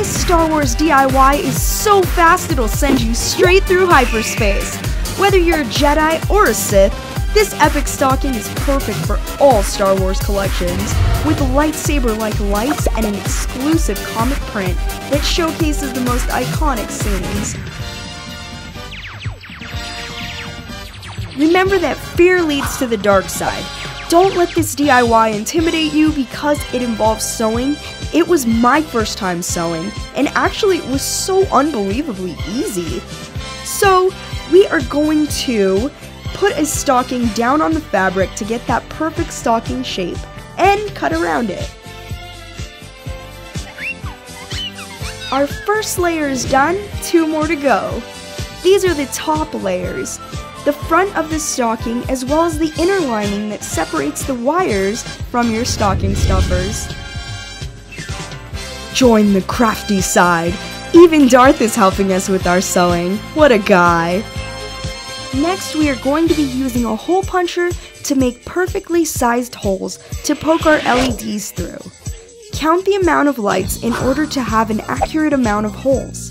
This Star Wars DIY is so fast it'll send you straight through hyperspace. Whether you're a Jedi or a Sith, this epic stocking is perfect for all Star Wars collections, with lightsaber-like lights and an exclusive comic print that showcases the most iconic scenes. Remember that fear leads to the dark side. Don't let this DIY intimidate you because it involves sewing. It was my first time sewing, and actually it was so unbelievably easy. So we are going to put a stocking down on the fabric to get that perfect stocking shape and cut around it. Our first layer is done, 2 more to go. These are the top layers. The front of the stocking as well as the inner lining that separates the wires from your stocking stuffers. Join the crafty side. Even Darth is helping us with our sewing. What a guy. Next, we are going to be using a hole puncher to make perfectly sized holes to poke our LEDs through. Count the amount of lights in order to have an accurate amount of holes.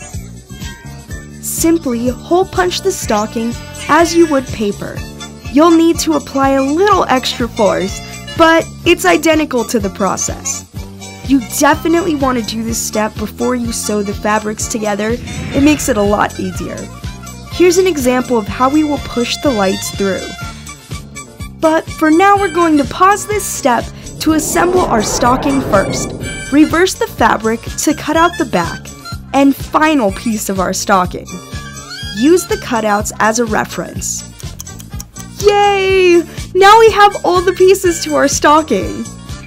Simply hole punch the stocking as you would paper. You'll need to apply a little extra force, but it's identical to the process. You definitely want to do this step before you sew the fabrics together. It makes it a lot easier. Here's an example of how we will push the lights through. But for now, we're going to pause this step to assemble our stocking first. Reverse the fabric to cut out the back and final piece of our stocking. Use the cutouts as a reference. Yay! Now we have all the pieces to our stocking.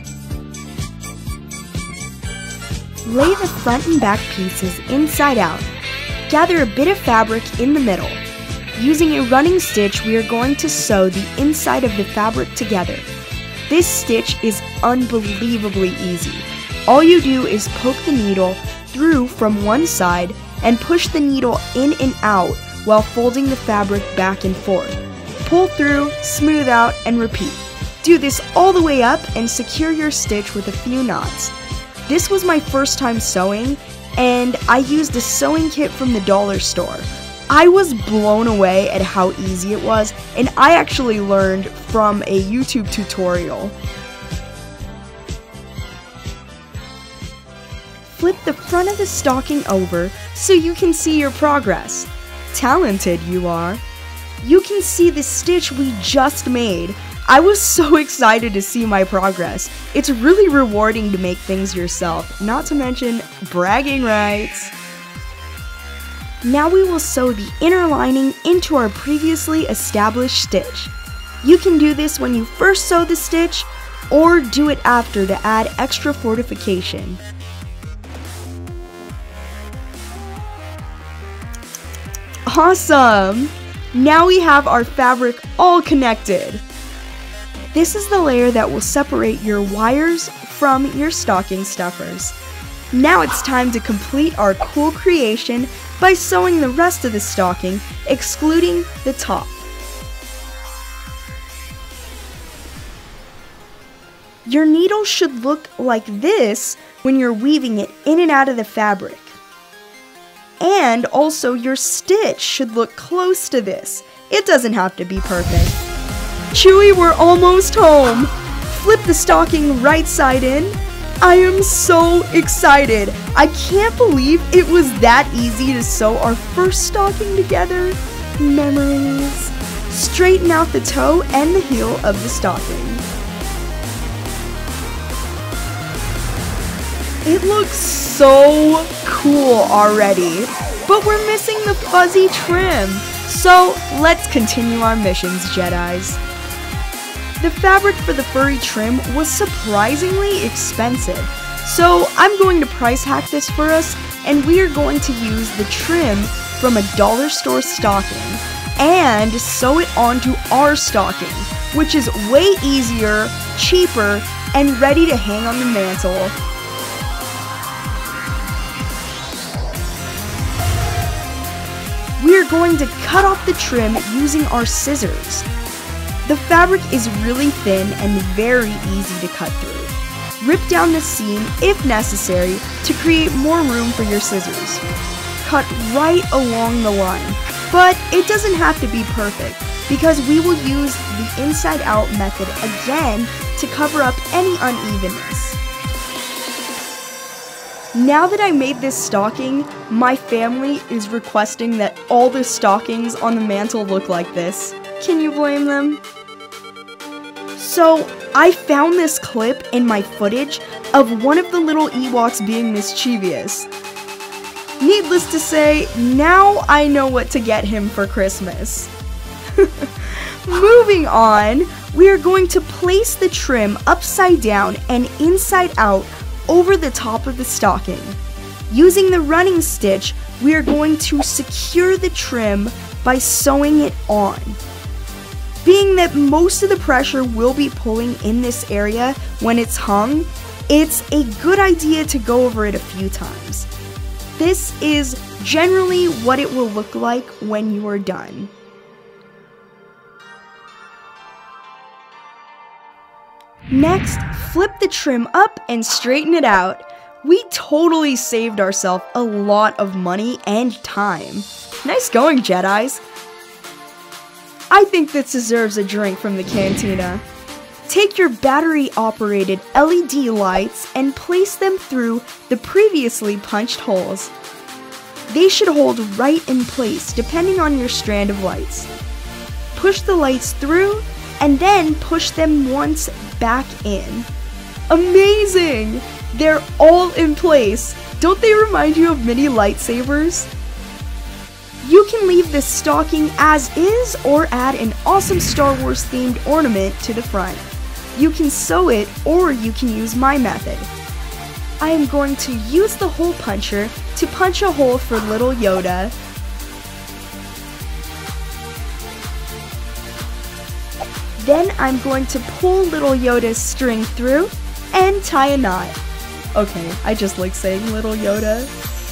Lay the front and back pieces inside out. Gather a bit of fabric in the middle. Using a running stitch, we are going to sew the inside of the fabric together. This stitch is unbelievably easy. All you do is poke the needle through from one side and push the needle in and out while folding the fabric back and forth. Pull through, smooth out, and repeat. Do this all the way up and secure your stitch with a few knots. This was my first time sewing, and I used a sewing kit from the dollar store. I was blown away at how easy it was, and I actually learned from a YouTube tutorial. Flip the front of the stocking over so you can see your progress. Talented you are. You can see the stitch we just made. I was so excited to see my progress. It's really rewarding to make things yourself, not to mention bragging rights. Now we will sew the inner lining into our previously established stitch. You can do this when you first sew the stitch, or do it after to add extra fortification. Awesome! Now we have our fabric all connected. This is the layer that will separate your wires from your stocking stuffers. Now it's time to complete our cool creation by sewing the rest of the stocking, excluding the top. Your needle should look like this when you're weaving it in and out of the fabric. And also your stitch should look close to this. It doesn't have to be perfect. Chewie, we're almost home! Flip the stocking right side in. I am so excited! I can't believe it was that easy to sew our first stocking together. Memories. Straighten out the toe and the heel of the stocking. It looks so cool already, but we're missing the fuzzy trim. So let's continue our missions, Jedis. The fabric for the furry trim was surprisingly expensive, so I'm going to price hack this for us, and we are going to use the trim from a dollar store stocking and sew it onto our stocking, which is way easier, cheaper, and ready to hang on the mantle. We are going to cut off the trim using our scissors. The fabric is really thin and very easy to cut through. Rip down the seam if necessary to create more room for your scissors. Cut right along the line, but it doesn't have to be perfect because we will use the inside out method again to cover up any unevenness. Now that I made this stocking, my family is requesting that all the stockings on the mantle look like this. Can you blame them? So, I found this clip in my footage of one of the little Ewoks being mischievous. Needless to say, now I know what to get him for Christmas. Moving on, we are going to place the trim upside down and inside out over the top of the stocking. Using the running stitch, we are going to secure the trim by sewing it on. Being that most of the pressure will be pulling in this area when it's hung, it's a good idea to go over it a few times. This is generally what it will look like when you are done. Next, flip the trim up and straighten it out. We totally saved ourselves a lot of money and time. Nice going, Jedis. I think this deserves a drink from the cantina. Take your battery-operated LED lights and place them through the previously punched holes. They should hold right in place depending on your strand of lights. Push the lights through and then push them once back in. Amazing! They're all in place. Don't they remind you of mini lightsabers? You can leave this stocking as is or add an awesome Star Wars themed ornament to the front. You can sew it or you can use my method. I am going to use the hole puncher to punch a hole for little Yoda. Then I'm going to pull little Yoda's string through and tie a knot. Okay, I just like saying little Yoda.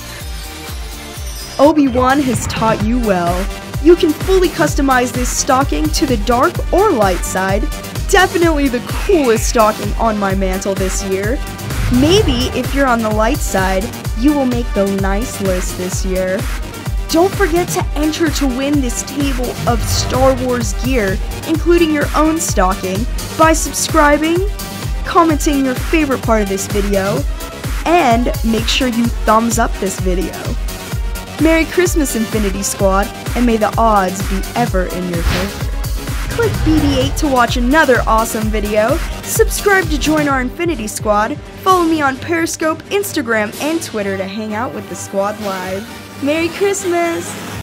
Obi-Wan has taught you well. You can fully customize this stocking to the dark or light side. Definitely the coolest stocking on my mantle this year. Maybe if you're on the light side, you will make the nice list this year. Don't forget to enter to win this table of Star Wars gear, including your own stocking, by subscribing, commenting your favorite part of this video, and make sure you thumbs up this video. Merry Christmas, Infinity Squad, and may the odds be ever in your favor. Click BB-8 to watch another awesome video, subscribe to join our Infinity Squad, follow me on Periscope, Instagram, and Twitter to hang out with the squad live. Merry Christmas!